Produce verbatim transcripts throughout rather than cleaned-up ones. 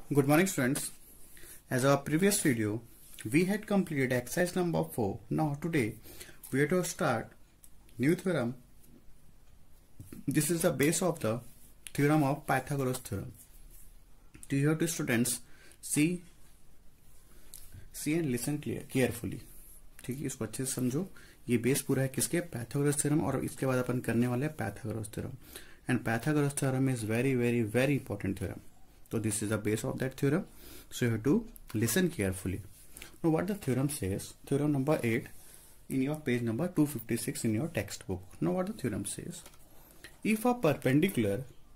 Good morning, students. As our previous video, we had completed exercise number four. Now today we are to start new theorem. This is the base of the theorem of Pythagoras theorem. Do you have to students see see and listen clear carefully. ठीक है, इसको अच्छे से समझो. ये base पूरा है किसके? Pythagoras theorem. और इसके बाद अपन करने वाले हैं Pythagoras theorem. And Pythagoras theorem is very very very important theorem. So this is the base of that theorem. So you have to listen carefully. Now what the theorem says, theorem number eight in your page number two fifty-six in your textbook. Now what the theorem says, if a perpendicular,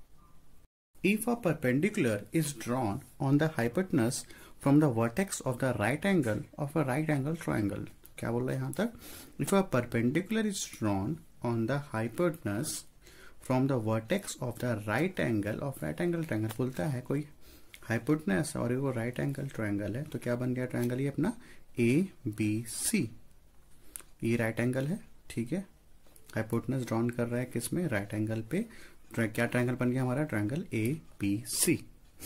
if a perpendicular is drawn on the hypotenuse from the vertex of the right angle of a right angle triangle. क्या बोल रहा है यहाँ तक? If a perpendicular is drawn on the hypotenuse from the vertex of the right angle of right angle triangle. बोलता है कोई hypotenuse और वो राइट एंगल ट्रायंगल है, तो क्या बन गया ट्रायंगल? ये अपना ए बी सी. ये राइट एंगल है, ठीक है. हाइपोटेनस ड्रॉन कर रहा है किसमें? राइट एंगल पे. क्या ट्रायंगल बन गया हमारा? Triangle A B C.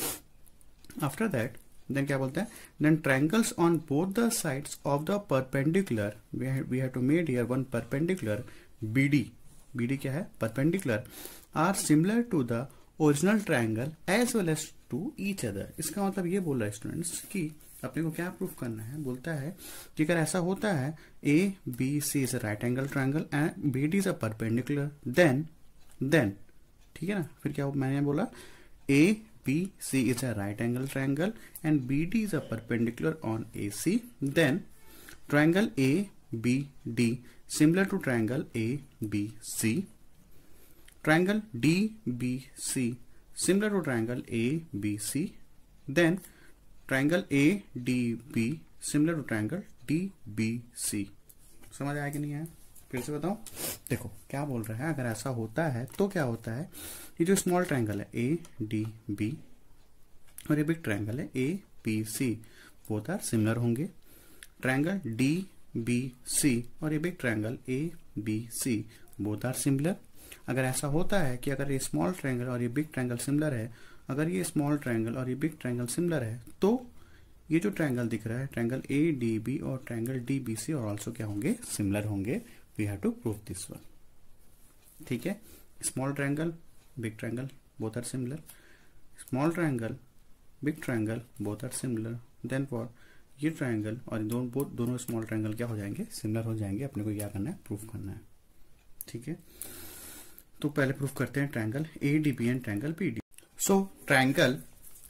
After that then क्या बोलता है? Then triangles on both the sides of the perpendicular, we have to made here one perpendicular B D. B D क्या है? Perpendicular. Are similar to the original triangle as well as to each other. इसका मतलब ये बोल रहा है students कि अपने को क्या प्रूफ करना है. बोलता है कि अगर ऐसा होता है A B C is a right angle triangle and B D is a perpendicular, then then ठीक है ना. फिर क्या मैंने बोला? A B C is a right angle triangle and B D is a perpendicular on A C, then triangle A B D similar to triangle A B C. Triangle D B C similar to triangle A B C. Then triangle A D B similar to triangle D B C. समझ आया कि नहीं आया? फिर से बताओ. देखो क्या बोल रहा है, अगर ऐसा होता है तो क्या होता है? ये जो स्मॉल ट्रायंगल है A D B और ये बिग ट्रायंगल है A B C, both are similar होंगे. ट्रायंगल D बी सी और ये big triangle A B C, both are similar. अगर ऐसा होता है कि अगर ये स्मॉल ट्रायंगल और ये बिग ट्रायंगल सिमिलर है, अगर ये स्मॉल ट्रायंगल और ये बिग ट्रायंगल सिमिलर है, तो ये जो ट्रायंगल दिख रहा है ट्रायंगल ए डी बी और ट्रायंगल डी बी सी और ऑल्सो क्या होंगे? सिमिलर होंगे. We have to prove this one. ठीक है. Small triangle big triangle both are similar. Small triangle big triangle both are similar. Then for ये triangle और दोनों बोथ दोनों स्मॉल ट्रायंगल क्या हो जाएंगे? सिमिलर हो जाएंगे. अपने को क्या करना है? प्रूफ करना है. ठीक है. तो पहले प्रूफ करते हैं triangle A D B and triangle B D. So triangle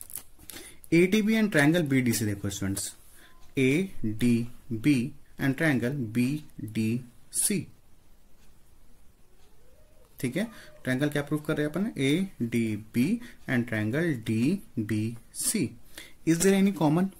A D B and triangle B D से देखो students, A D B and triangle B D C. ठीक है. ट्रायंगल क्या प्रूफ कर रहे हैं अपन? A D B and triangle D B C. Is there any common?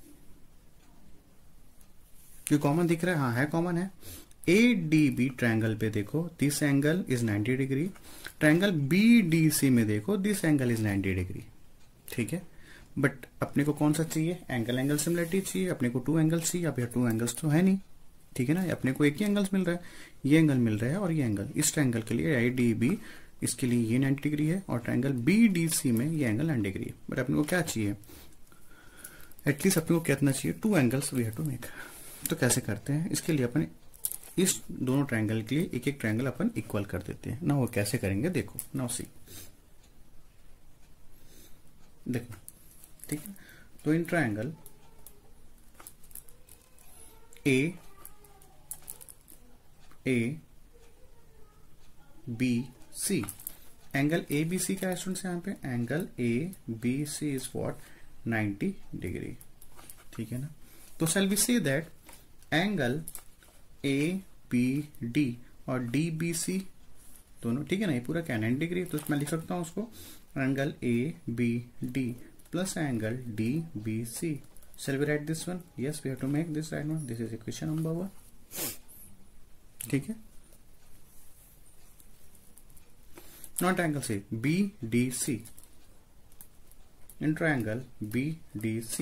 जो कॉमन दिख रहा है, हाँ है कॉमन है. ए डी बी ट्रायंगल पे देखो this angle is ninety degree. Triangle B D C में देखो this angle is ninety degree. ठीक है. बट अपने को कौन सा चाहिए? एंगल एंगल सिमिलरिटी चाहिए. अपने को टू एंगल्स चाहिए. अब टू एंगल्स तो है नहीं. ठीक है ना. अपने को एक ही एंगल्स मिल रहा है. ये एंगल मिल रहा है और ये एंगल. इस ट्रायंगल के लिए ए डी बी, इसके लिए ये नाइंटी डिग्री है और ट्रायंगल बी डी सी में ये एंगल नाइंटी डिग्री है. बट अपने को क्या चाहिए? एटलीस्ट अपने को कितना चाहिए? Two angles we have to make. तो कैसे करते हैं? इसके लिए अपन इस दोनों ट्रायंगल के लिए एक एक ट्रायंगल अपन इक्वल कर देते हैं ना. वो कैसे करेंगे देखो. नाउ सी, देखो. ठीक है. तो in triangle A A B C, angle A B C क्या है स्टूडेंट्स? यहाँ पे angle A B C is what? Ninety degree. ठीक है ना. तो shall we say that angle A B D और डी बी सी दोनों, ठीक है ना, ये पूरा क्या नाइंटी डिग्री. तो मैं लिख सकता हूं उसको angle A B D plus angle D B C. Shall we write this one? Yes, we have to make this right one. This is equation number one. ठीक है. Not angle say B D C in triangle B D C,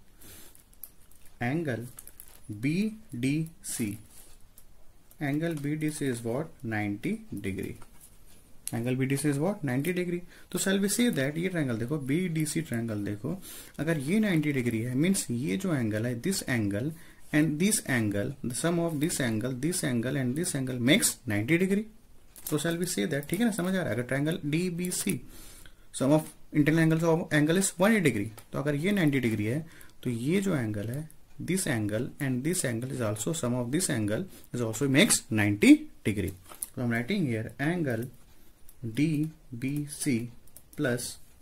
angle B D C, angle B D C is what? Ninety degree. Angle B D C is what ninety degree. तो shall we say that ये triangle देखो B D C triangle देखो, अगर ये ninety degree है means ये जो angle है this angle and this angle the sum of this angle this angle and this angle makes ninety degree. तो शैल वी से दैट, ठीक है ना, समझ आ रहा है। अगर triangle D B C sum of internal angles of angle is one eighty degree, तो अगर ये नाइंटी डिग्री है तो ये जो एंगल है this angle and this angle is also sum of this angle is also makes ninety degree. So I'm writing here angle D B C plus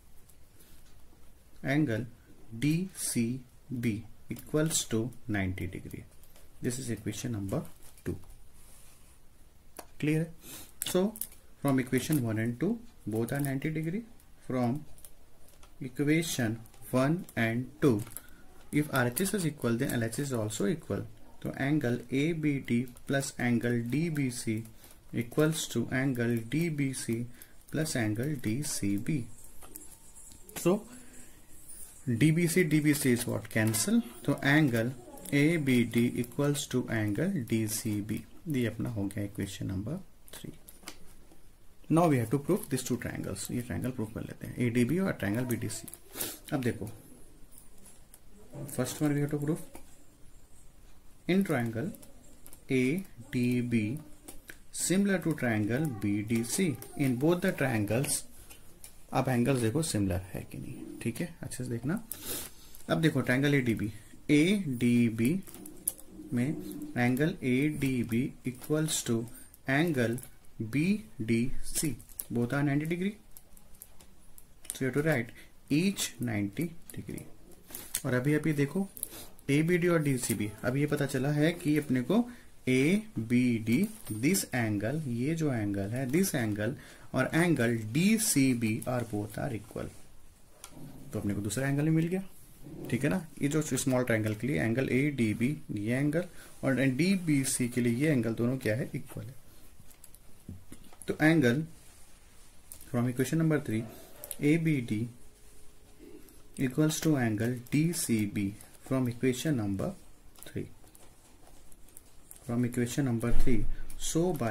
angle D C B equals to ninety degree. This is equation number two. Clear? So from equation one and two both are ninety degree. From equation one and two, if R H S is equal then L H S is also equal. So angle A B D plus angle D B C equals to angle D B C plus angle D C B. So D B C D B C is what? Cancel. So angle A B D equals to angle D C B. ये अपना हो गया equation number three. Now we have to prove these two triangles. ये triangle proof कर लेते हैं, A D B और triangle B D C. अब देखो first one we have to prove in triangle A D B similar to triangle B D C. In both the triangles, अब angles देखो similar है कि नहीं, ठीक है, अच्छे से देखना। अब देखो triangle A D B, A D B में angle A D B equals to angle B D C, both are ninety degree, so you have to write each ninety degree. और अभी अभी देखो ए बी डी और D C B, अभी ये पता चला है कि अपने को A B D this angle, ये जो एंगल है दिस एंगल और angle D C B are both are equal, तो अपने को दूसरा एंगल भी मिल गया, ठीक है ना। ये जो स्मॉल ट्रायंगल के लिए एंगल ए डी बी ये एंगल और डी बी सी के लिए ये एंगल दोनों क्या है, इक्वल है। तो angle from equation number three A B D equals to angle D C B from equation number three. From equation number three, so by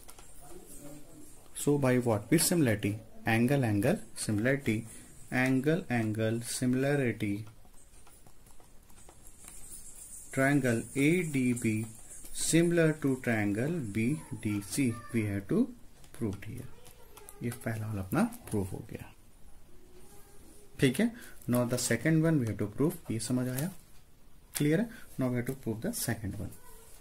so by what? With similarity, angle angle similarity, angle angle similarity, triangle A D B similar to triangle B D C we have to prove here. ये पहला वाला अपना proof हो गया, ठीक है। Now the second one we have to prove, ये समझ आया, क्लियर है। Now we have to prove the second one.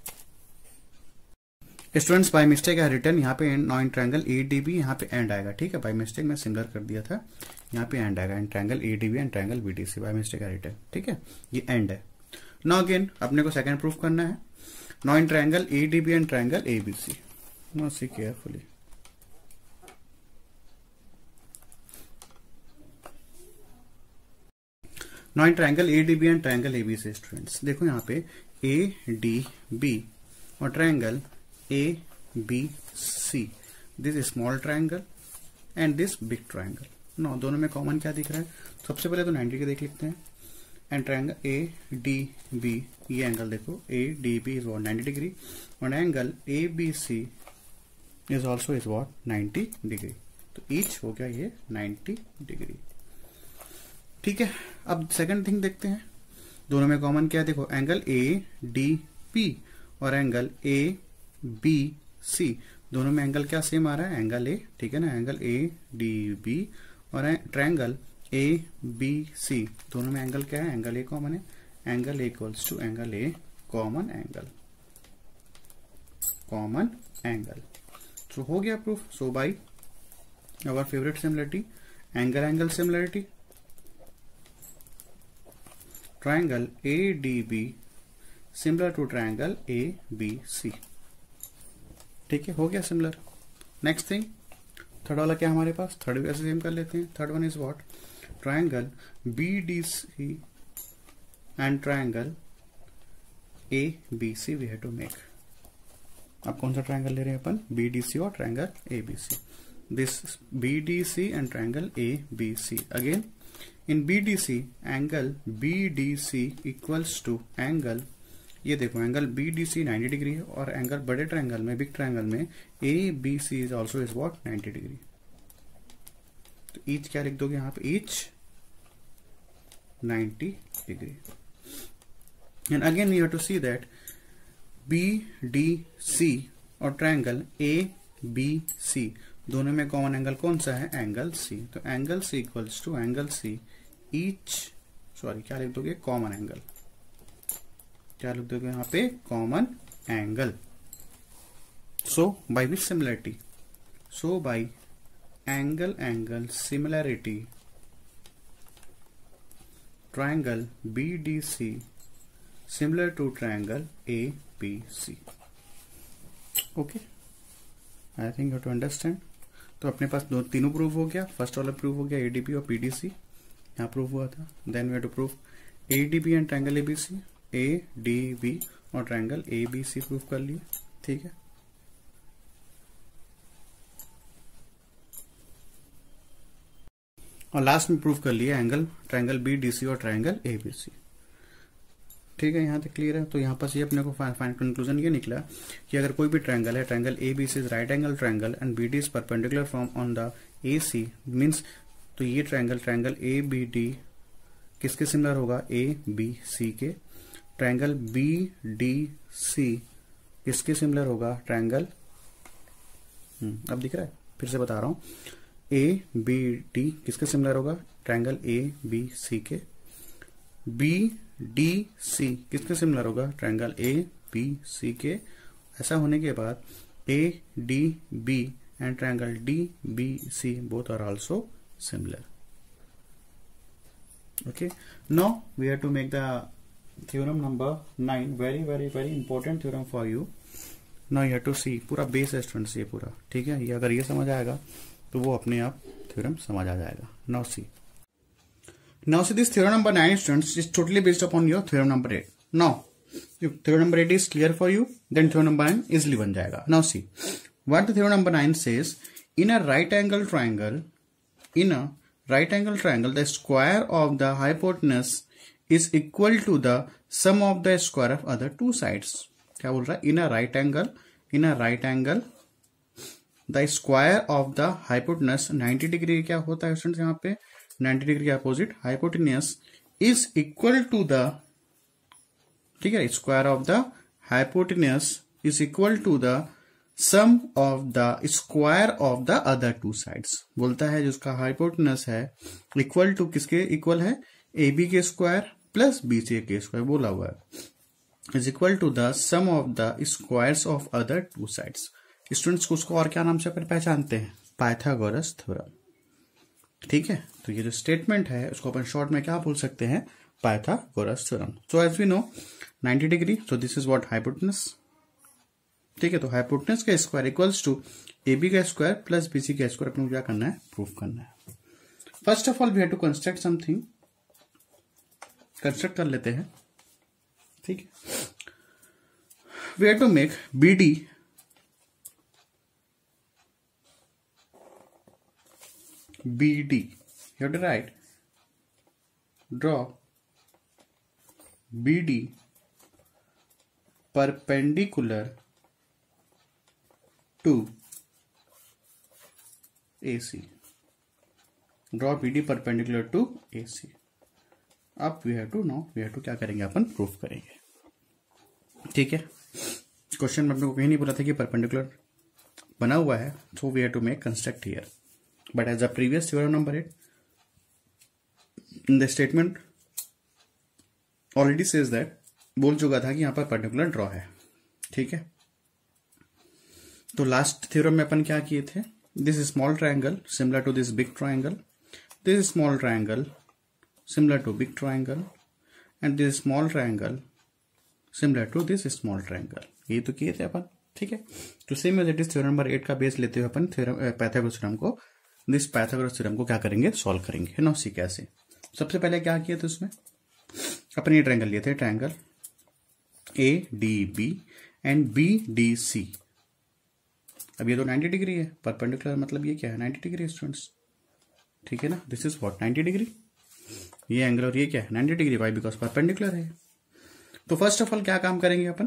Students by mistake I return यहाँ पे now in triangle A D B, यहाँ पे एंड आएगा, ठीक है, बाय मिस्टेक मैं सिमिलर कर दिया था, यहाँ पे एंड आएगा and triangle A D B and triangle B D C, by mistake I return, ठीक है, ये एंड है। नाउ अगेन अपने को सेकंड प्रूफ करना है, now in triangle A D B and triangle A B C. Now see carefully, now in triangle A D B and triangle A B C. Students देखो यहाँ पे ए डी बी और triangle A B C, this small triangle and this big triangle. No दोनों में common क्या दिख रहा है, सबसे पहले तो नाइंटी के देख लिखते हैं and triangle A D B, ये एंगल देखो A D B is what ninety degree और angle A B C is also is what ninety degree, तो ईच हो गया ये नाइंटी डिग्री, ठीक है। अब सेकंड थिंग देखते हैं, दोनों में कॉमन क्या है, देखो एंगल ए डी बी और एंगल ए बी सी, दोनों में एंगल क्या सेम आ रहा है, एंगल ए, ठीक है ना, एंगल ए डी बी और ट्रायंगल ए बी सी, दोनों में एंगल क्या है, एंगल ए कॉमन है, angle A equals to angle A common angle, common angle. So हो गया proof. So by our favourite similarity, angle angle similarity, triangle A D B similar to triangle A B C, ठीक है, हो गया similar. Next thing third वाला क्या हमारे पास, third भी ऐसे सेम कर लेते हैं। Third one is what, triangle B D C and triangle A B C we have to make. अब कौन सा ट्रायंगल ले रहे हैं अपन, B D C और triangle A B C, this B D C and triangle A B C। Again in B D C angle B D C equals to angle, ये देखो angle B D C ninety degree है और angle बड़े triangle में, big triangle में A B C is also is what ninety degree, तो each क्या लिख दोगे यहाँ पे, each ninety degree. And again you have to see that B D C और ट्रायंगल ए बी सी दोनों में कॉमन एंगल कौन सा है, एंगल सी। तो angle C equals to angle C each, sorry क्या लिख दोगे, कॉमन एंगल, क्या लिख दोगे यहाँ पे, common angle. So by which similarity, so by angle angle similarity triangle B D C similar to triangle A B C. Okay, I think you have to understand. तो अपने पास दो तीनों प्रूव हो गया, फर्स्ट वाला प्रूव हो गया A D B और P D C, यहाँ प्रूव हुआ था। Then we have to prove A D B and triangle A B C, A D B और triangle A B C prove कर लिए, ठीक है। और लास्ट में प्रूव कर लिया angle triangle B D C और ट्रायंगल ए बी सी, ठीक है। यहाँ तक क्लियर है। तो यहाँ पर ये अपने को फाइनल कंक्लूजन ये निकला कि अगर कोई भी ट्रायंगल है, triangle A B C is right angle triangle and B D is perpendicular from on the A C, means तो ये triangle triangle A B D किसके सिमिलर होगा, ए बी सी के। ट्रायंगल बी डी सी किसके similar होगा, triangle, अब दिख रहा है, फिर से बता रहा हूं, ए बी डी किसके सिमिलर होगा, ट्रायंगल ए बी सी के। बी डी सी किसके सिमिलर होगा, ट्रायंगल ए बी सी के। ऐसा होने के बाद A D B and triangle D B C both are also similar. Okay, now we have to make the theorem number nine, very very very important theorem for you. Now you have to see, पूरा base है students ये पूरा, ठीक है। ये अगर ये समझ आएगा तो वो अपने आप थ्योरम समझ आ जाएगा। Now see, now see this theorem number nine students is totally based upon your theorem number eight. Now if theorem number eight is clear for you, then theorem number nine easily बन जाएगा। Now see what the theorem number nine says, in a right angle triangle, in a right angle triangle the square of the hypotenuse is equal to the sum of the square of other two sides। क्या बोल रहा है, in a right angle, in a right angle the square of the hypotenuse ninety degree क्या होता है students, यहाँ पे ninety degree के opposite hypotenuse is equal to the, ठीक है, square of the hypotenuse is equal to the sum of the square of the other two sides. बोलता है जिसका हाइपोटेनस है इक्वल टू किसके इक्वल है, ए बी के स्क्वायर प्लस बी सी के स्क्वायर बोला हुआ है, is equal to the sum of the squares of other two sides. Students को उसको और क्या नाम से अपन पहचानते हैं, पाइथागोरस थ्योरम, ठीक है। तो ये जो स्टेटमेंट है उसको अपन शॉर्ट में क्या बोल सकते हैं, Pythagoras theorem. So as we know ninety degree, so this is what hypotenuse, ठीक है। तो हाइपोटेनस का square equals to A B का स्क्वायर प्लस बी सी का स्क्वायर, अपने क्या करना है, प्रूफ करना है। First of all we have to construct something, construct कर लेते हैं, ठीक है। We have to make B D B D you have to write, draw B D perpendicular to A C, draw B D perpendicular to A C। अब we have to now we have to क्या करेंगे, अपन proof करेंगे, ठीक है। Question में अपने को कहीं नहीं बोला था कि परपेंडिकुलर बना हुआ है, so we have to make construct here, but as a previous theorem number eight in the statement already says that, बोल चुका था कि यहाँ पर पर्टिकुलर ड्रॉ है, ठीक है। तो लास्ट थ्योरम में अपन क्या किए थे, this small triangle similar to this big triangle, this small triangle similar to big triangle and this small triangle similar to this small triangle, ये तो किए थे अपन, ठीक है। तो same as it is theorem number eight का base लेते हुए अपन थ्योरम पाइथागोरस थ्योरम को, दिस पाइथागोरस थ्योरम को क्या करेंगे, सॉल्व करेंगे, है ना। सी कैसे, सबसे पहले क्या किया था उसमें, अपन ये ट्रायंगल लिए थे, triangle A D B and B D C. अब ये तो ninety डिग्री है, परपेंडिकुलर मतलब ये क्या है, ninety डिग्री स्टूडेंट्स, ठीक है ना। This is what ninety degree, ये एंगल और ये क्या है ninety degree, why because perpendicular है। तो फर्स्ट ऑफ ऑल क्या काम करेंगे अपन,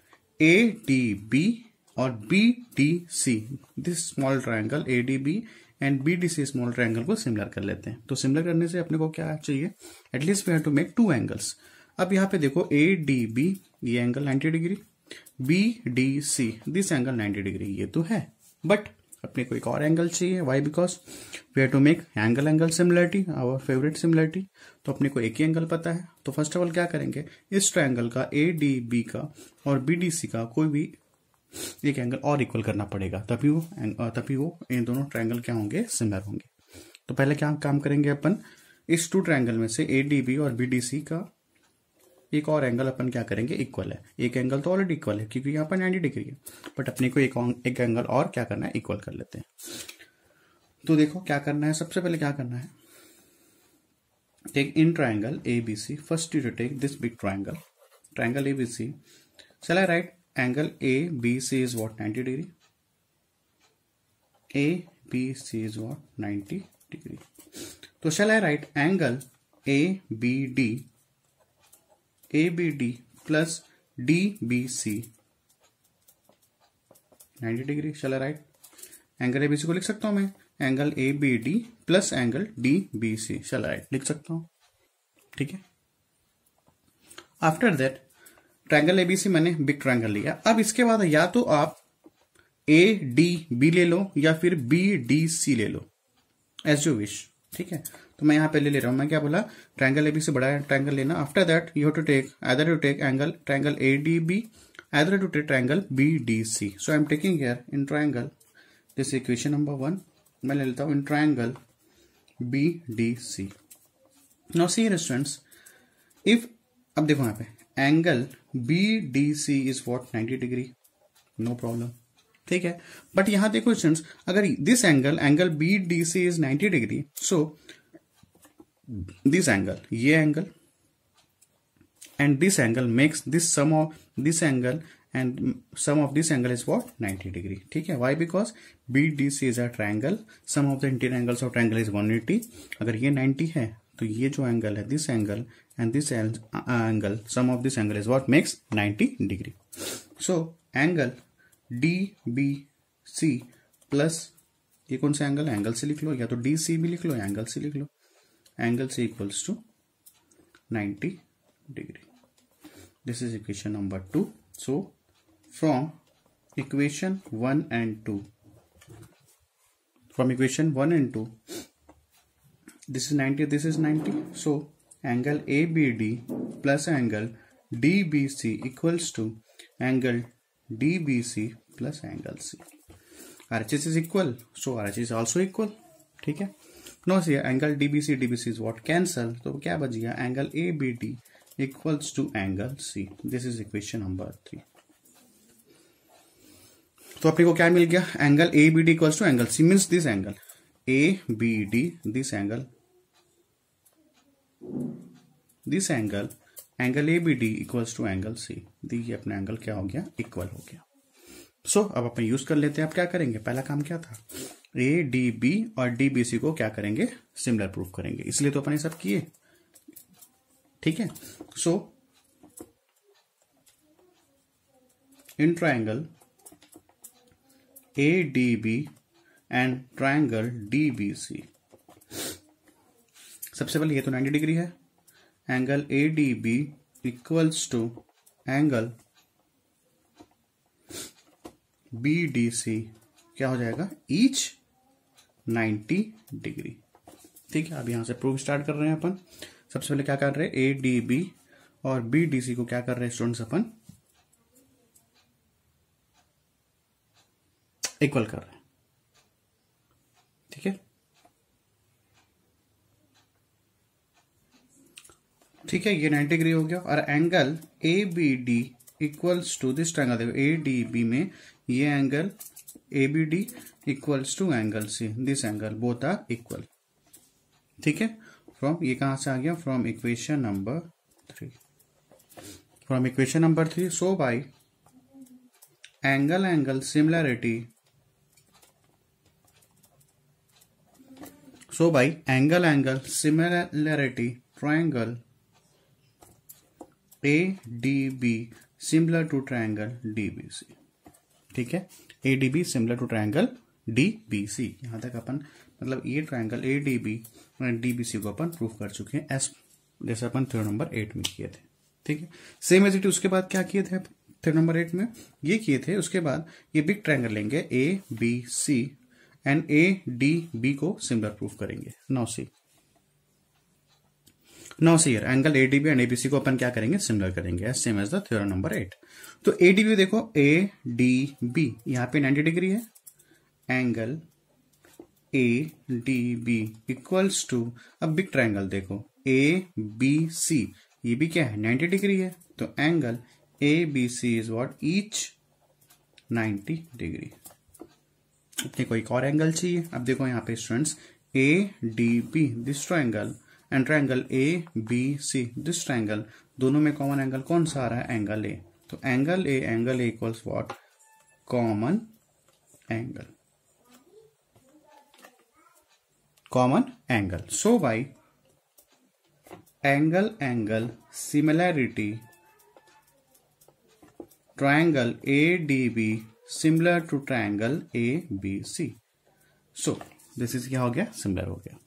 ए डी बी और B D C, this small triangle A D B and B D C small triangle को सिमिलर कर लेते हैं। तो सिमिलर करने से अपने को क्या चाहिए, at least we have to make two angles. अब यहाँ पे देखो ए डी बी ये angle ninety degree, B D C this angle ninety degree, ये तो है, बट अपने को एक और एंगल चाहिए। Why? Because we have to make angle angle similarity, our favourite similarity. तो अपने को एक ही एंगल पता है, तो फर्स्ट ऑफ ऑल क्या करेंगे, इस ट्रायंगल का ए डी बी का और बी डी सी का कोई भी एक एंगल और इक्वल करना पड़ेगा, तभी वो तभी वो इन दोनों ट्रायंगल क्या होंगे, सिमिलर होंगे। तो पहले क्या काम करेंगे अपन, इस टू ट्रायंगल में से ए डी बी और बी डी सी का एक और एंगल अपन क्या करेंगे, इक्वल है। एक एंगल तो ऑलरेडी इक्वल है क्योंकि यहाँ पर नाइन्टी डिग्री है, बट अपने को एक एक एंगल और क्या करना है, इक्वल कर लेते हैं। तो देखो क्या करना है, सबसे पहले क्या करना है, take in triangle A B C, first you take this big triangle, triangle A B C. Shall I write angle A B C is what, ninety degree? A B C is what, ninety degree. So shall I write angle A B D, A B D plus D B C ninety degree? Shall I write? Angle A B C को लिख सकता हूं मैं, angle A B D plus angle D B C. Shall I write? लिख सकता हूं, ठीक है। आफ्टर दैट ट्रायंगल एबीसी मैंने बिग ट्रायंगल लिया। अब इसके बाद या तो आप ए डी बी ले लो या फिर बी डी सी ले लो, एज यू विश, ठीक है। तो मैं यहां पे ले ले रहा हूं, मैं क्या बोला, ट्रायंगल एबीसी बड़ा ट्रायंगल लेना। After that you have to take either you take angle triangle A D B, either to take triangle B D C. So I am taking here in triangle this equation number one, मैं ले लेता हूं इन triangle B D C. Now see students, if अब देखो यहां पे angle B D C is what, ninety degree, no problem, ठीक है। बट यहां देखो स्टूडेंट्स, अगर this angle angle B D C is ninety degree, so this angle, ये angle and this angle makes this sum of this angle and sum of this angle is what, ninety degree, ठीक है। Why? Because B D C is a triangle, sum of the interior angles of triangle is one eighty. अगर ये ninety है तो ये जो angle है, this angle and this angle, sum of this angle is what makes ninety degree. So angle D B C plus ये कौन सा एंगल, एंगल से लिख लो, या तो D C भी लिख लो, एंगल से लिख लो, एंगल से equals to ninety degree. This is equation number two. So from equation one and two, from equation one and two, this is ninety, this is ninety. So angle A B D plus angle D B C equals to angle D B C plus angle C. R H S is equal, so R H S is also equal, ठीक है। Now see angle D B C, D B C is what, cancel, तो क्या बच गया, angle A B D equals to angle C. This is equation number three. तो अपने को क्या मिल गया, angle A B D equals to angle C, means this angle A B D, this angle this angle angle A B D equals to angle C, दी ये अपना angle क्या हो गया, इक्वल हो गया। सो so, अब अपन यूज कर लेते हैं। अब क्या करेंगे, पहला काम क्या था, ए डी बी और डी बी सी को क्या करेंगे, सिमिलर प्रूफ करेंगे, इसलिए तो अपन ये सब किए, ठीक है। So in triangle A D B and triangle D B C, सबसे पहले ये तो नाइन्टी डिग्री है, angle A D B equals to angle B D C क्या हो जाएगा, ईच नाइन्टी डिग्री, ठीक है। अब यहां से प्रूफ स्टार्ट कर रहे हैं अपन। सबसे पहले क्या कर रहे हैं, ए डी बी और बी डी सी को क्या कर रहे हैं स्टूडेंट्स, अपन इक्वल कर रहे हैं, ठीक है, ठीक है। ये नाइन्टी डिग्री हो गया और angle A B D equals to this triangle, देखो ए डी बी में ये angle A B D equals to angle C, this angle both are equal, ठीक है। फ्रॉम ये कहां से आ गया, from equation number three, from equation number three. So by angle angle similarity, so by angle angle similarity triangle A D B similar to triangle D B C, ठीक है। A D B similar to triangle D B C, यहां तक अपन मतलब ये triangle A D B D B C को अपन prove कर चुके हैं एस जैसे अपन थ्योरम नंबर एट में किए थे। ठीक है, सेम एज इट उसके बाद क्या किए थे थ्योरम नंबर एट में, ये किए थे। उसके बाद ये बिग ट्रायंगल लेंगे A B C and A D B को सिमिलर प्रूफ करेंगे। Now see now see here angle A D B and A B C को अपन क्या करेंगे, सिमिलर करेंगे as same as the theorem number eight. तो A D B देखो, A D B यहां पे नाइंटी डिग्री है, angle A D B equals to, अब बिग ट्रायंगल देखो ए बी सी, ये भी क्या है नाइंटी डिग्री है, तो angle A B C is what, each ninety degree. देखो एक और एंगल चाहिए। अब देखो यहाँ पे students A D B this triangle and triangle A B C this triangle, दोनों में कॉमन एंगल कौन सा आ रहा है, एंगल ए। तो angle A angle A equals what, common angle, common angle. So by angle angle similarity triangle A D B similar to triangle A B C. So this is क्या हो गया, similar हो गया।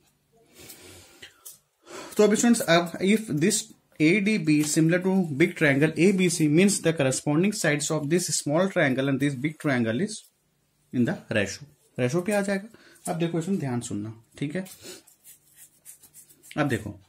तो अब students, अब if this A D B similar to big triangle A B C means the corresponding sides of this small triangle and this big triangle is in the ratio, ratio पे आ जाएगा। अब देखो इसमें ध्यान सुनना, ठीक है। अब देखो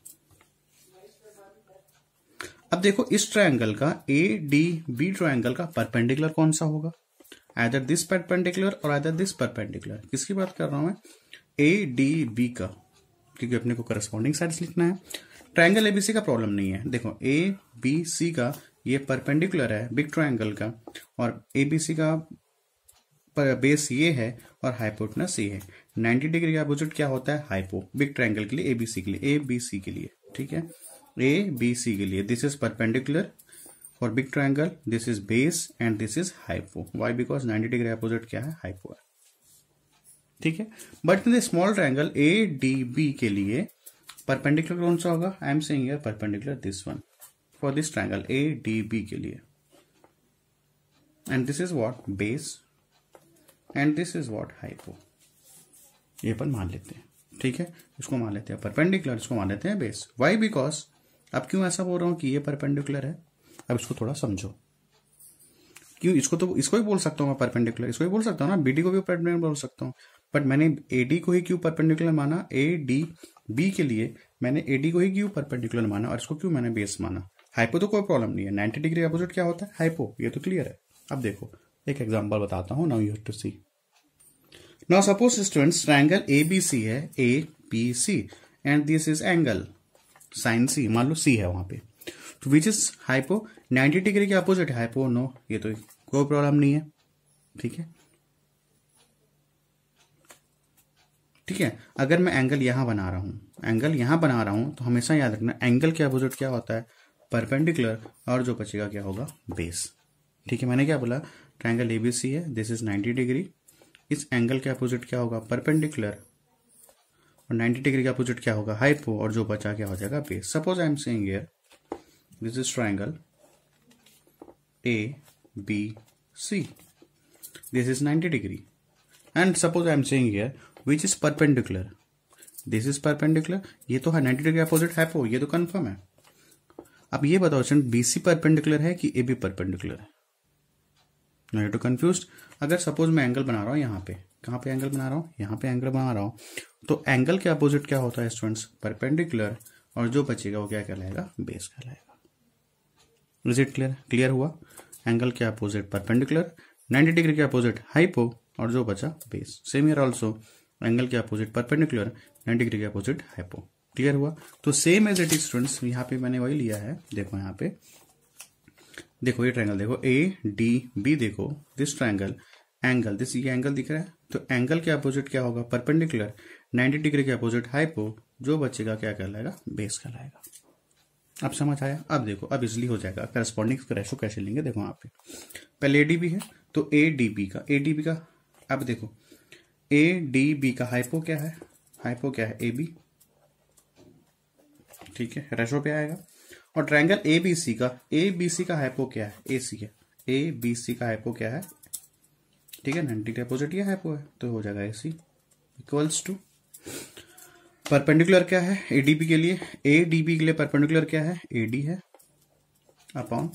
अब देखो इस ट्रायंगल का ए डी बी ट्रायंगल का परपेंडिकुलर कौन सा होगा, आइदर दिस परपेंडिकुलर और आइदर दिस परपेंडिकुलर। किसकी बात कर रहा हूं मैं, ए डी बी का, क्योंकि अपने को करस्पॉन्डिंग साइड्स लिखना है। ट्रायंगल एबीसी का प्रॉब्लम नहीं है। देखो ए बी सी का ये परपेंडिकुलर है बिग ट्रायंगल का, और एबीसी का बेस ये है और हाइपोटेनस ये है। नाइंटी डिग्री का अपोजिट क्या होता है, हाइपो, बिग ट्रायंगल के लिए, एबीसी के लिए, ए बी सी के लिए, ठीक है, ए बी सी के लिए। This is perpendicular for big triangle, this is base and this is hypo. Why, because ninety degree opposite क्या है, हाइपो है, ठीक है। But in the small triangle A D B के लिए परपेंडिकुलर कौन सा होगा, I am saying here perpendicular this one for this triangle A D B के लिए, and this is what, base and this is what, hypo. ये अपन मान लेते हैं, ठीक है, इसको मान लेते हैं परपेंडिकुलर, इसको मान लेते हैं बेस। वाई, बिकॉज अब क्यों ऐसा बोल रहा हूं कि ये परपेंडिकुलर है, अब इसको थोड़ा समझो। क्यों, इसको तो इसको ही बोल सकता हूं मैं परपेंडिकुलर, इसको ही बोल सकता हूं ना, बीडी को भी परपेंडिकुलर बोल सकता हूं, बट मैंने एडी को ही क्यों परपेंडिकुलर माना, ए डी बी के लिए मैंने एडी को ही क्यों परपेंडिकुलर माना, और इसको क्यों मैंने बेस माना। हाइपो तो कोई प्रॉब्लम नहीं है, नाइंटी डिग्री अपोजिट क्या होता है, हाइपो, ये तो क्लियर है। अब देखो एक एग्जाम्पल बताता हूं, now you have to see. Now suppose students triangle A B C है, A B C and this is angle sign C, मान लो सी है वहां पे, तो which is hypo, ninety degree के अपोजिट हाइपो, नो, ये तो कोई प्रॉब्लम नहीं है, ठीक है, ठीक है। अगर मैं एंगल यहां बना रहा हूं, एंगल यहां बना रहा हूं, तो हमेशा याद रखना एंगल के अपोजिट क्या होता है, परपेंडिकुलर, और जो बचेगा क्या होगा, बेस, ठीक है। मैंने क्या बोला, ट्रायंगल एबीसी है, दिस इज नाइंटी डिग्री, इस एंगल के अपोजिट क्या होगा, परपेंडिकुलर, और नाइंटी डिग्री का अपोजिट क्या होगा, हाइपो, और जो बचा क्या हो जाएगा, base. Suppose I am saying here this is triangle A B C, this is ninety degree, and suppose I am saying here which is perpendicular, this is perpendicular, ये तो है नाइंटी डिग्री अपोजिट हाइपो, ये तो confirm है। अब ये बताओ student, BC perpendicular है कि ए बी परपेंडिकुलर है, नो यू टू कंफ्यूज्ड। अगर सपोज मैं एंगल बना रहा हूं यहाँ पे, कहां पे एंगल बना रहा हूं, यहाँ पे एंगल बना रहा हूं, तो एंगल के अपोजिट क्या होता है स्टूडेंट्स, परपेंडिकुलर, और जो बचेगा वो क्या कहलाएगा, बेस कहलाएगा। इज इट क्लियर, क्लियर हुआ, एंगल के अपोजिट परपेंडिकुलर, नाइंटी डिग्री के अपोजिट हाइपो, और जो बचा base. Same here also, angle के अपोजिट परपेंडिकुलर, नाइंटी डिग्री के अपोजिट हाइपो, क्लियर हुआ। तो same as it is students, यहाँ पे मैंने वही लिया है, देखो यहाँ पे देखो ये ट्रायंगल देखो ए डी बी, देखो दिस ट्रायंगल एंगल, दिस ये एंगल दिख रहा है, तो एंगल के अपोजिट क्या होगा, परपेंडिकुलर, नाइंटी डिग्री के अपोजिट हाइपो, जो बचेगा क्या कहलाएगा, बेस कहलाएगा। अब समझ आया। अब देखो अब इजिली हो जाएगा, करस्पॉन्डिंग रेशो कैसे लेंगे, देखो यहाँ पे पहले ए डी बी है, तो ए डी बी का ए डी बी का अब देखो ए डी बी का हाइपो क्या है, हाइपो क्या है, ए बी, ठीक है, रेशो पे आएगा। और ट्रायंगल ए बी सी का ए बी सी का हाइपो क्या है, ए सी है, ए बी सी का हाइपो क्या है, ठीक है, नाइंटी के अपोजिट ये हाइपो है, तो हो जाएगा A C equals to perpendicular क्या है एडीबी के लिए, एडीबी के लिए परपेंडिकुलर क्या है, एडी है अपॉन,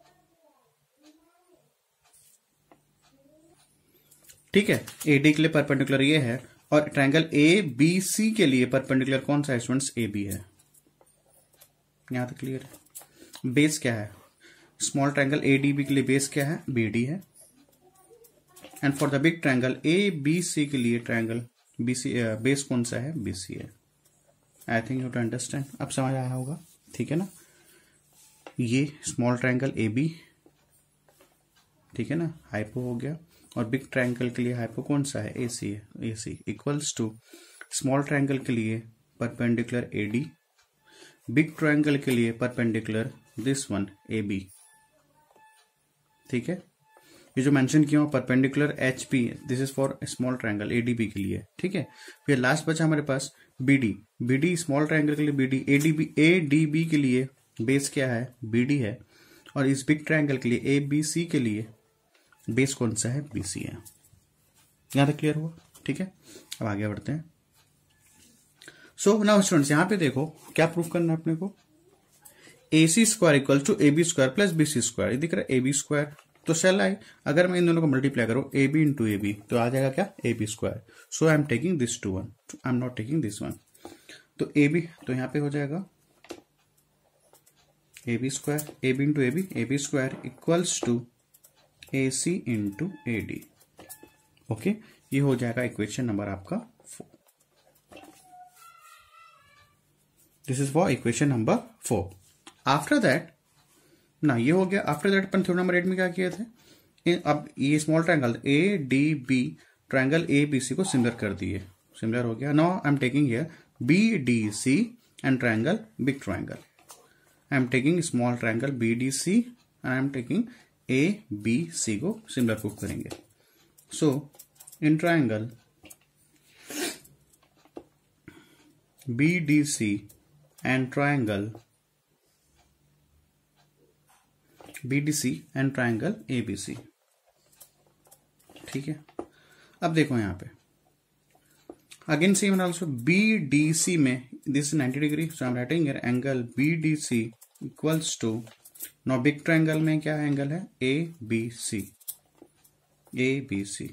ठीक है, एडी के लिए परपेंडिकुलर ये है, और ट्रायंगल ए बी सी के लिए परपेंडिकुलर कौन सा है स्टूडेंट्स, ए बी है। यहां तक क्लियर है। बेस क्या है, small triangle A D B के लिए बेस क्या है, बी डी है, and for the big triangle A B C के लिए ट्रायंगल बी सी बेस कौन सा है, बी सी है। I think you too understand, अब समझ आया होगा, ठीक है ना। ये स्मॉल ट्रायंगल ए बी, ठीक है ना, हाइपो हो गया, और बिग ट्रायंगल के लिए हाइपो कौन सा है, ए सी है, A C equals to small triangle के लिए perpendicular A D, big triangle के लिए perpendicular this one A B, ठीक है। ये जो मेंशन किया हुआ perpendicular H P, this is for small triangle ADB के लिए, ठीक है। फिर लास्ट बचा हमारे पास B D, B D small triangle के लिए बी डी, एडीबी एडीबी के लिए बेस क्या है, बी डी है, और इस बिग ट्रायंगल के लिए ए बी सी के लिए बेस कौन सा है, बी सी है। यहां तक क्लियर हुआ, ठीक है। अब आगे बढ़ते हैं। सो नाउ स्टूडेंट्स यहां पे देखो क्या प्रूफ करना है अपने को, A C square equal to A B square plus B C square, ये दिख रहा है ए बी स्क्वायर, तो चल आई अगर मैं इन दोनों को मल्टीप्लाई करूं A B into A B तो आ जाएगा क्या, A B square. So I am taking this two one, I am not taking this one, तो ए बी तो यहां पे हो जाएगा A B square, A B into A B, A B square equals to A C into A D. Okay, ये हो जाएगा equation number आपका four. This is for equation number four. After that ना ये हो गया, आफ्टर दैट अपन theorem number eight में क्या किए थे, अब ये small triangle A D B triangle A B C को सिमिलर कर दिए, सिमिलर हो गया। Now I am taking here B D C and triangle big triangle, I am taking small triangle B D C and I am taking A B C को similar proof करेंगे। So in triangle B D C and triangle B D C and triangle A B C, ठीक है। अब देखो यहां पे again same and also B D C में this ninety degree, so I am writing here angle B D C equals to, now big triangle में क्या angle है, A B C, A B C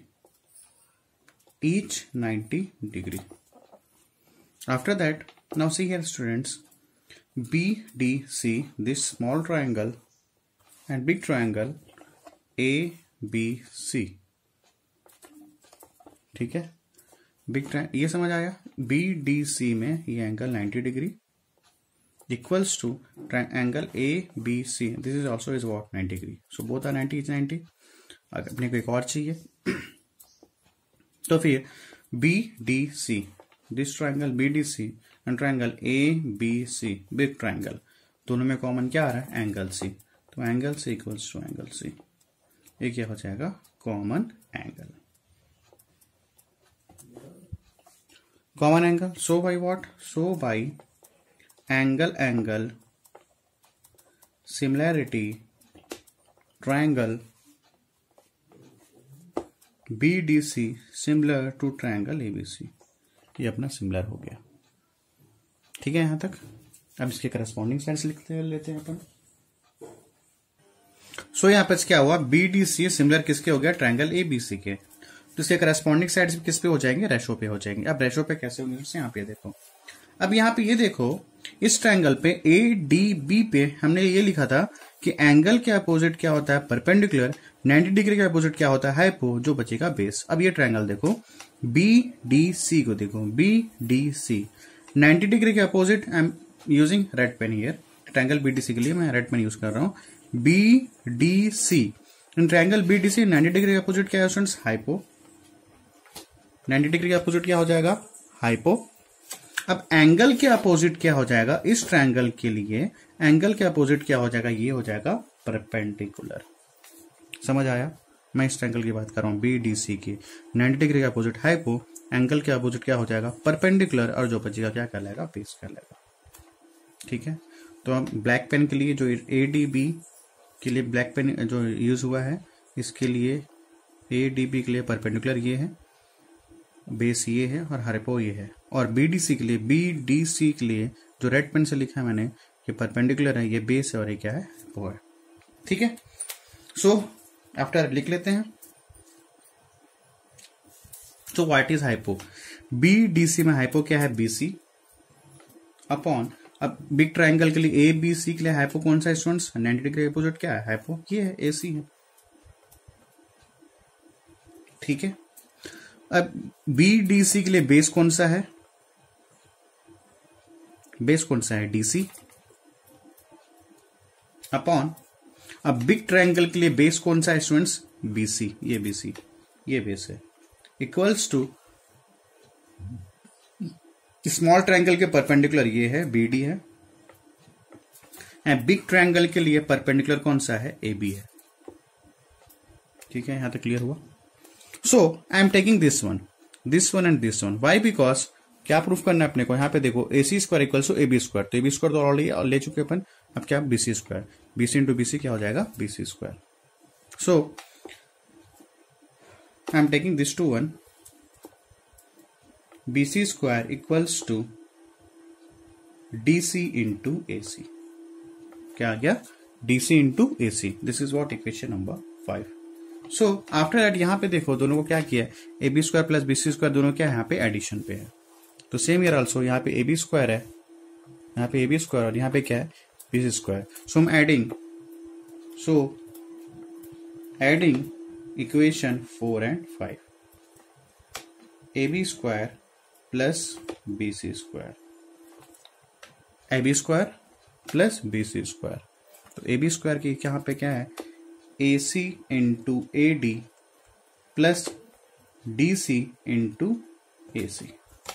each ninety degree. After that now see here students B D C this small triangle and big triangle A B C, ठीक है। Big triangle ये समझ आया, B D C में ये angle ninety degree equals to angle A B C, this is also is what ninety degree, so both are ninety is ninety. अगर अपने को एक और चाहिए तो फिर B D C this triangle B D C and triangle A B C big triangle, दोनों में कॉमन क्या आ रहा है, एंगल C, तो angle C equals to angle C, ये क्या हो जाएगा, common angle, common angle. So by what, so by angle angle similarity triangle B D C similar to triangle A B C, ये अपना सिमिलर हो गया, ठीक है यहां तक। अब इसके करस्पॉन्डिंग साइड्स लिखते लेते हैं अपन। सो so, यहां पर क्या हुआ, बी डी सी सिमिलर किसके हो गया, ट्रायंगल ए बी सी के, तो इसके करस्पॉन्डिंग साइड्स किस पे हो जाएंगे, रेशो पे हो जाएंगे। अब रेशो पे कैसे होंगे, यहाँ पे देखो, अब यहाँ पे ये देखो इस ट्रायंगल पे ए डी बी पे हमने ये लिखा था कि एंगल के अपोजिट क्या होता है, परपेंडिकुलर, नाइंटी डिग्री के अपोजिट क्या होता है, हाइपो, जो बचेगा बेस। अब ये ट्रायंगल देखो बी डी सी को देखो, B D C ninety degree के opposite, I am using red pen here, triangle B D C के लिए मैं रेड पेन यूज कर रहा हूं, B D C in triangle B D C ninety degree के अपोजिट क्या है स्टूडेंट्स, हाइपो, नाइंटी डिग्री के अपोजिट क्या हो जाएगा, हाइपो। अब एंगल के अपोजिट क्या हो जाएगा, इस ट्रायंगल के लिए एंगल के अपोजिट क्या हो जाएगा, ये हो जाएगा परपेंडिकुलर। समझ आया, मैं इस ट्रायंगल की बात कर रहा हूं बी डी सी की, नाइंटी डिग्री के अपोजिट हाइपो, एंगल के अपोजिट क्या हो जाएगा, परपेंडिकुलर, और जो बचेगा क्या कहलाएगा, बेस कहलाएगा, ठीक है। तो अब ब्लैक पेन के लिए जो ए डी बी के लिए ब्लैक पेन जो यूज हुआ है, इसके लिए ए डी बी के लिए परपेंडिकुलर ये है, बेस ये है, और हाइपो ये है, और बीडीसी के लिए, बीडीसी के लिए जो रेड पेन से लिखा है मैंने, ये परपेंडिकुलर है, ये बेस है और ये क्या है, वो है। ठीक है, सो आफ्टर लिख लेते हैं। So what is hypo? BDC में हाइपो क्या है, बीसी अपॉन, अब बिग ट्राइंगल के लिए ए बी सी के लिए हाइपो कौन सा स्टूडेंट्स, नाइंटी डिग्री अपोजिट क्या है, हाइपो ये है, ए सी है। ठीक है, अब बीडीसी के लिए बेस कौन सा है, बेस कौन सा है, डीसी अपॉन, अब बिग ट्रायंगल के लिए बेस कौन सा है स्टूडेंट्स, बीसी, ये बीसी, ये बेस है, इक्वल्स टू स्मॉल ट्रायंगल के परपेंडिकुलर ये है, बीडी है, एंड बिग ट्रायंगल के लिए परपेंडिकुलर कौन सा है, एबी है। ठीक है, यहां तक क्लियर हुआ। So I am taking this one, this one and this one, why, because क्या प्रूफ करना है अपने को, यहां पे देखो A C square equals to A B square, तो ए बी स्क्वायर तो ऑलरेडी ले चुके अपन, अब क्या B C square, B C into B C क्या हो जाएगा, B C square. So I am taking this two one, B C square equals to D C into A C, क्या आ गया, D C into A C. This is what equation number five. So after that यहां पे देखो दोनों को क्या किया, A B square plus B C square दोनों क्या है, यहाँ पे एडिशन पे है, तो सेम ईयर ऑल्सो यहाँ पे ए बी स्क्वायर है, यहाँ पे ए बी स्क्वायर और यहाँ पे क्या है, बी सी स्क्वायर। सो हम adding, so adding equation four and five, A B square plus B C square, A B square plus B C square, तो ए बी स्क्वायर की यहाँ पे क्या है, A C into A D plus D C into A C.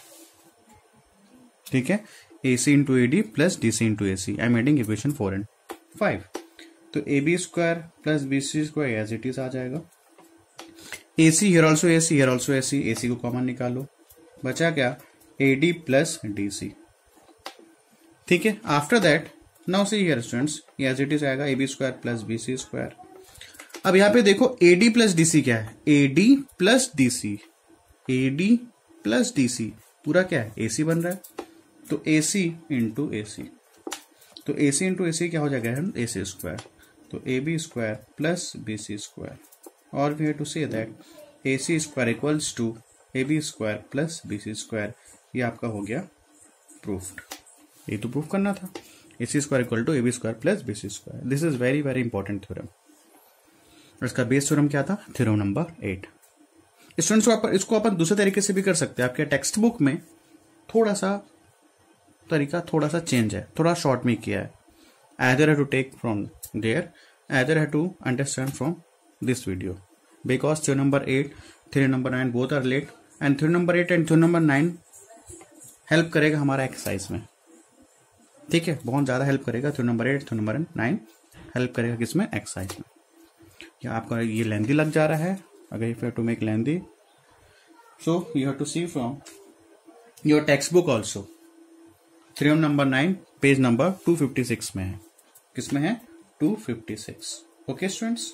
ठीक है, A C into A D plus D C into A C. I am adding equation four and five, तो A B square plus B C square as it is आ जाएगा, A C here also A C, here also A C, A C को common निकालो, बचा क्या, A D plus D C. ठीक है, after that now see here students, as it is आएगा A B square plus B C square. अब यहां पे देखो A D plus D C क्या है, A D plus D C, A D plus D सी पूरा क्या है, ए सी बन रहा है, तो ए सी इंटू ए सी, तो ए सी इंटू ए सी क्या हो जाएगा, ए सी स्क्वायर, तो A B square plus B C square, और we have to say that A C square equals to A B square plus B C square. ये आपका हो गया proofed, ये तो प्रूफ करना था, A C square equal to A B square plus B C square. This is very very important theorem. इसका base theorem क्या था, थ्योरम नंबर एट। स्टूडेंट्स को अपन इसको अपन दूसरे तरीके से भी कर सकते हैं, आपके टेक्स्ट बुक में थोड़ा सा तरीका थोड़ा सा चेंज है, थोड़ा शॉर्ट में किया है, either have to take from there, either have to understand from this video, because theorem number eight, theorem number nine both are late, and theorem number eight and theorem number nine help करेगा हमारा exercise में। ठीक है, बहुत ज्यादा help करेगा, theorem number eight, theorem number nine help करेगा किसमें, एक्सरसाइज में। या आपका ये लेंथी लग जा रहा है, अगर if you have to make lengthy, so you have to see from your text book also. Theorem number nine page number two fifty six में है, किसमें है, two fifty six. Okay students,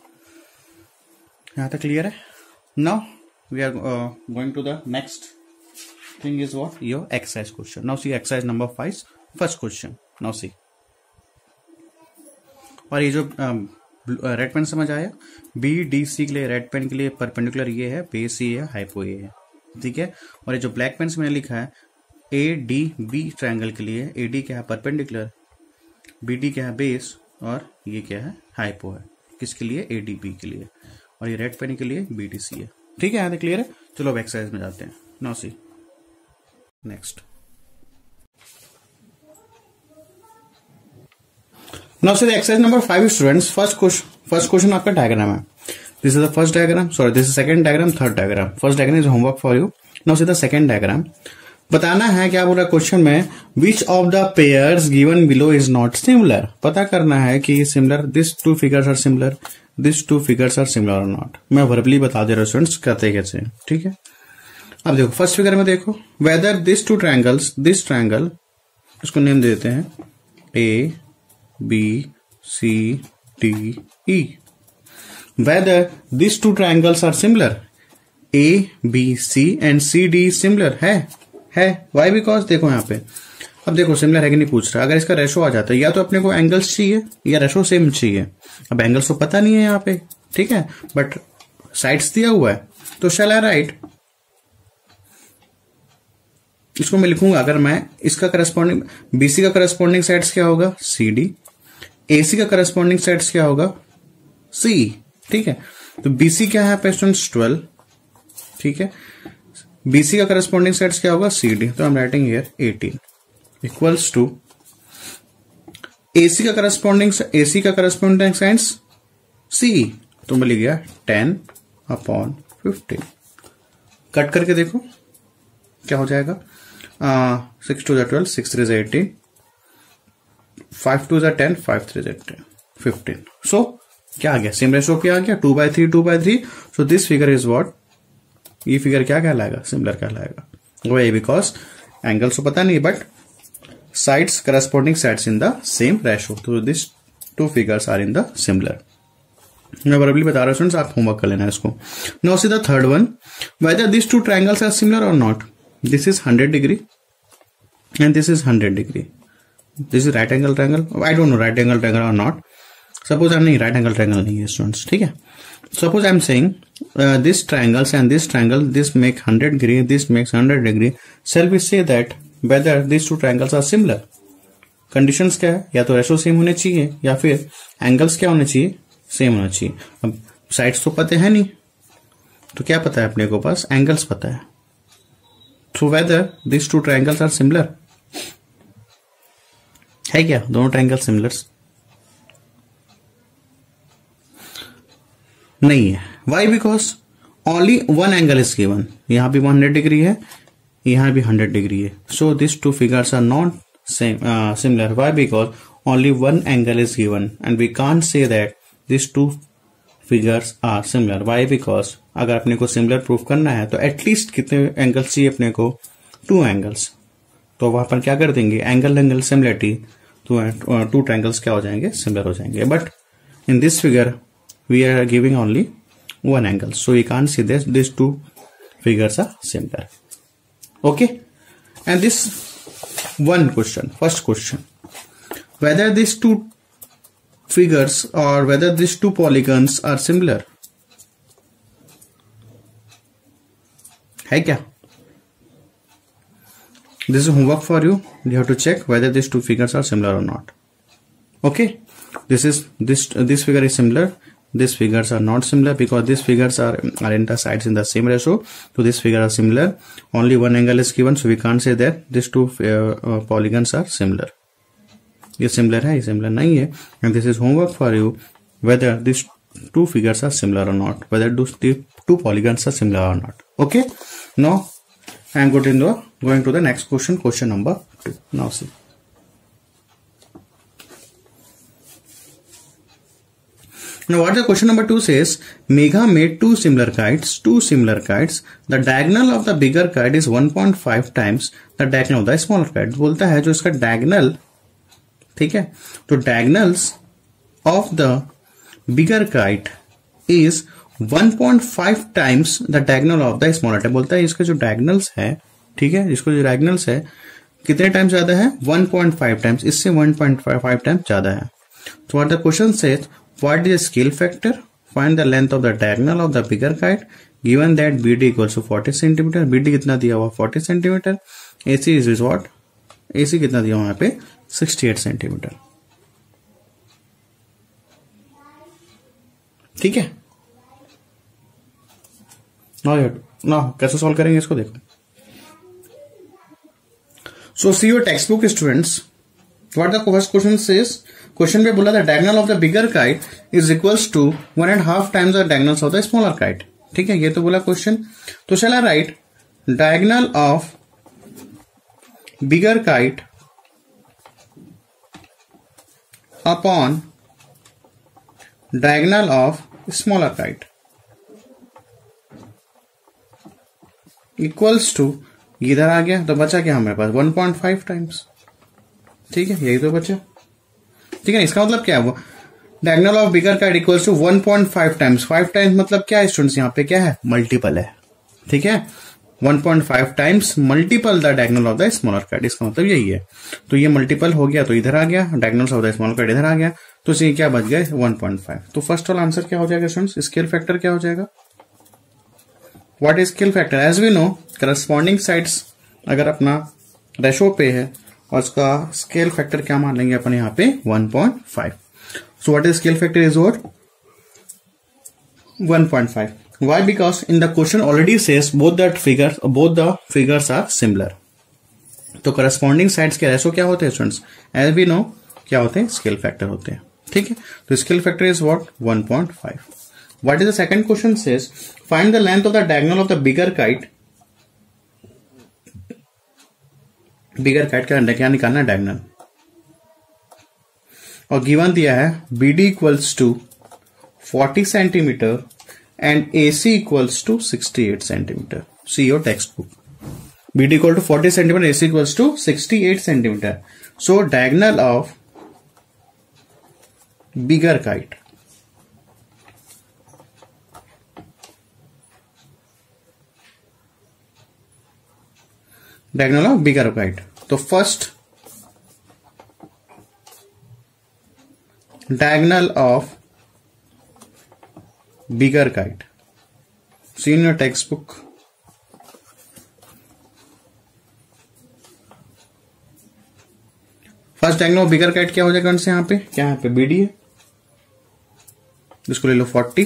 यहां तक क्लियर है। Now we are going to the next thing is what, your exercise question. Now see exercise number five, first question. Now see, और ये जो रेड पेन समझ आया, बी डी सी के लिए, रेड पेन के लिए परपेंडिकुलर ये है, बेस ये है, हाइपो ये है। ठीक है, और ये जो ब्लैक पेन से मैंने लिखा है, ए डी बी ट्रायंगल के लिए ए डी क्या है, परपेंडिकुलर, बी डी क्या है, बेस, और ये क्या है, हाइपो है। किसके लिए, ए डी बी के लिए, और ये रेड पेन के लिए बी डी सी है। ठीक है, यहां तक क्लियर है। चलो अब एक्सरसाइज में जाते हैं। Now see next, now see the exercise number five students. First question, first question आपका डायग्राम है। This is the first diagram, sorry this is second diagram, third diagram. First diagram is homework for you. Now see the second diagram. बताना है, क्या बोल रहा है question में, which of the pairs given below is not similar. पता करना है कि similar, this two figures are similar, this two figures are similar और नॉट। मैं वर्बली बता दे रहा हूं स्टूडेंट्स करते कैसे। ठीक है, अब देखो फर्स्ट फिगर में देखो, whether this two triangles, this triangle, इसको नेम दे देते हैं A B C D E. Whether this two triangles are similar, A B C and C D similar है, है। वाई बिकॉज देखो यहाँ पे, अब देखो सिमिलर है कि नहीं पूछ रहा। अगर इसका रेशो आ जाता है, या तो अपने को एंगल्स चाहिए या रेशो सेम चाहिए। अब एंगल्स तो पता नहीं है यहाँ पे, ठीक है, बट साइड्स दिया हुआ है, तो शैल आई राइट, इसको मैं लिखूंगा। अगर मैं इसका करस्पॉन्डिंग बीसी का करस्पॉन्डिंग साइड्स क्या होगा, सी डी। एसी का करस्पॉन्डिंग साइड्स क्या होगा, सी, ठीक है। तो बीसी क्या है पेस्टोन्स ट्वेल्व, ठीक है। बीसी का करस्पॉन्डिंग साइड्स क्या होगा, सी डी, तो I am writing here eighteen equals to AC का करस्पॉन्डिंग एसी का करस्पॉन्डिंग साइड्स सी, तो मैं लिख गया टेन अपॉन फिफ्टीन। कट करके देखो क्या हो जाएगा, six two twelve, six three eighteen, five two ten, five three fifteen. So क्या आ गया, सेम रेशो क्या आ गया, two by three two by three. So this figure is what, ये फिगर क्या कहलाएगा, सिमिलर कहलाएगा। वाई बिकॉज एंगल्स तो पता नहीं, but sides corresponding sides in the same ratio, तो this two figures are in the similar. मैं बराबरली बता रहा हूं स्टूडेंट्स, आप होमवर्क कर लेना इसको। Now see the third one, whether this two triangles are similar और not. This is hundred degree and this is hundred degree. This is right angle triangle, I don't know right angle triangle और not. Suppose I नहीं, right angle triangle नहीं है students, ठीक है। Suppose I am saying this triangles and this triangle, this make hundred degree, this makes hundred degree. Shall we say that whether this two triangles are similar. Conditions क्या है, या तो ratio same होने चाहिए या फिर एंगल्स क्या होने चाहिए, सेम होना चाहिए। अब साइड्स तो पता है नहीं, तो क्या पता है अपने को पास, एंगल्स पता है। So whether this two triangles are similar, है क्या दोनों ट्रायंगल सिमिलर, नहीं है। Why because only one angle is given, यहां भी हंड्रेड डिग्री है, यहां भी हंड्रेड डिग्री है। So this two figures are not same similar. Why because only one angle is given and we can't say that this two figures are similar. Why because अगर अपने को similar proof करना है तो at least कितने angles चाहिए अपने को, टू एंगल्स। तो वहां पर क्या कर देंगे, एंगल एंगल सिमिलरिटी, तो टू ट्रायंगल्स क्या हो जाएंगे, सिमिलर हो जाएंगे। But in this figure we are giving only one angle, so we can't see this, these two figures are similar. Okay, and this one question, first question, whether these two figures or whether these two polygons are similar, है क्या? This is homework for you. You have to check whether these two figures are similar or not. Okay, this is this this figure is similar. These figures are not similar because these figures are are in the sides in the same ratio. So this figure are similar. Only one angle is given, so we can't say that these two uh, uh, polygons are similar. ये similar है, ये similar नहीं है. And this is homework for you. Whether these two figures are similar or not. Whether those two polygons are similar or not. Okay. Now I am going to going to the next question. Question number two. Now see. Now what the question number two says, Megha made two similar kites, two similar kites. The diagonal of the bigger kite is one point five times the diagonal of the smaller kite. बोलता है जो इसका diagonal, ठीक है, तो diagonals of the bigger kite is one point five times the diagonal of the smaller kite. बोलता है इसका जो diagonals है, ठीक है, इसको जो diagonals है कितने टाइम्स ज्यादा है, one point five टाइम्स, इससे one point five टाइम्स ज्यादा है. So what the question says, what is the scale factor? Find the length of the diagonal of the bigger kite given that B D equals to forty centimeter. B D कितना दिया हुआ, forty centimeter. A C is what? A C कितना दिया हुआ यहाँ पे, sixty-eight centimeter. ठीक है. Now now कैसे सॉल्व करेंगे इसको, देखो. So see your textbook students. What the first question says? Question पे बोला था diagonal of the bigger kite is equals to one and half times the diagonals of the smaller kite. ठीक है, ये तो बोला क्वेश्चन. तो shall I write diagonal of bigger kite upon diagonal of smaller kite equals to, इधर आ गया तो बचा क्या हमारे पास, one point five टाइम्स. ठीक है, यही तो बचा. ठीक है, इसका मतलब क्या है, वो diagonal of bigger kite equals to one point five times. Five times मतलब क्या है स्टूडेंट्स, यहाँ पे क्या है, मल्टीपल है. ठीक है, one point five times multiple the diagonal of the smaller kite, इसका मतलब यही है। तो ये मल्टीपल हो गया तो इधर आ गया, diagonals of the smaller kite इधर आ गया, तो इसमें क्या बच गया वन पॉइंट फाइव। तो फर्स्ट वाला आंसर क्या हो जाएगा स्टूडेंट्स, स्केल फैक्टर क्या हो जाएगा, what is scale factor, as we know corresponding sides अगर अपना रेशो पे है और उसका स्केल फैक्टर क्या मान लेंगे अपन यहाँ पे one point five. So what is scale factor is what one point five. Why? Because in the question already says both that figures both the figures are similar. तो corresponding sides के ratio क्या होते हैं students, as we no क्या होते हैं, scale factor होते हैं। ठीक है, तो scale factor is what one point five. What is the second question says, find the length of the diagonal of the bigger kite. बिगर काइट का क्या निकालना है, डायगोनल, और गिवन दिया है B D equals to forty centimeter and A C equals to sixty-eight centimeter. See your textbook. B D equal to forty centimeter, A C equals to sixty-eight centimeter. So diagonal of bigger kite. Diagonal of bigger kite. So first diagonal of bigger kite, see in your textbook, first diagonal of bigger kite क्या हो जाएगा यहाँ पे, क्या यहाँ पे BD है, इसको ले लो फोर्टी,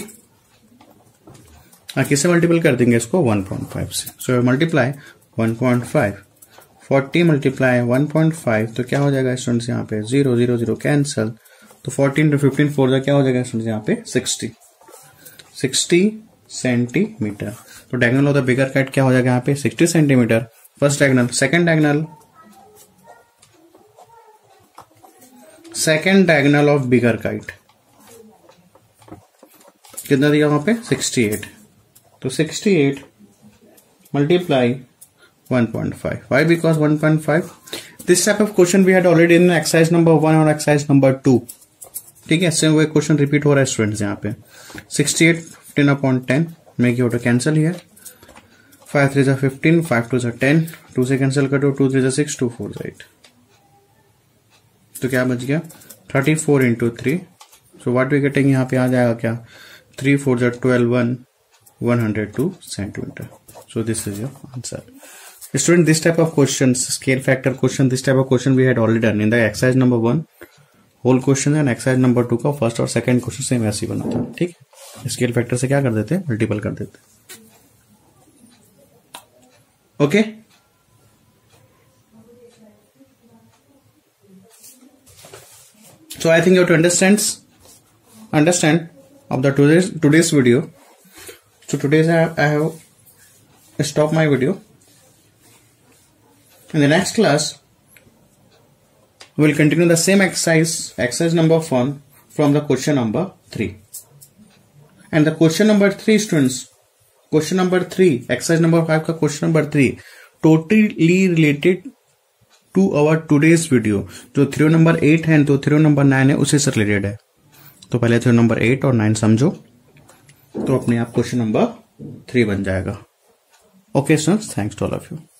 और किससे मल्टीपल कर देंगे इसको वन पॉइंट फाइव से। सो multiply one point five, forty multiply one point five, तो क्या हो जाएगा स्टूडेंट्स यहाँ पे जीरो जीरो जीरो कैंसल, तो फोर्टीन टू फिफ्टीन फोर क्या हो जाएगा स्टूडेंट्स यहाँ पे सिक्सटी सिक्सटी सेंटीमीटर। तो diagonal of the bigger kite क्या हो जाएगा यहाँ पे sixty centimeter, first diagonal. Second diagonal, second diagonal of bigger kite कितना दिया वहां पे सिक्सटी एट, तो sixty eight multiply one point five. Why? Because one point five this type of question we had already in exercise number one और exercise number two. ठीक है, same वो question repeat हो रहा है स्टूडेंट्स यहाँ पे। Sixty eight fifteen upon ten, make you to cancel here, five three जा फिफ्टीन, फाइव टू जा टेन, टू से कैंसिल करो, टू थ्री जा सिक्स, टू फोर जा एट, तो क्या बच गया thirty four into three. So what we getting, यहाँ पे आ जाएगा क्या थ्री फोर जा twelve, one one hundred two centimeter. So this is your answer. Student, this type of questions, scale factor question, this type of question we had already done in the exercise number one. होल question है, exercise number two का first और second question same ऐसे ही बना था. ठीक, scale factor से क्या कर देते हैं, मल्टीपल कर देते हैं. Okay, so I think you have to understand understand of the today's today's video. So today's I have, I have stopped my video. In the next class, we will continue the same exercise, exercise number one from the question number three. And the question number three, students, question number three, exercise number five का question number three, totally related to our today's video. जो theory number eight है तो theory number nine है उसी से related है. तो पहले थ्योरी नंबर एट और नाइन समझो, तो अपने आप क्वेश्चन नंबर थ्री बन जाएगा. Okay students, thanks to all of you.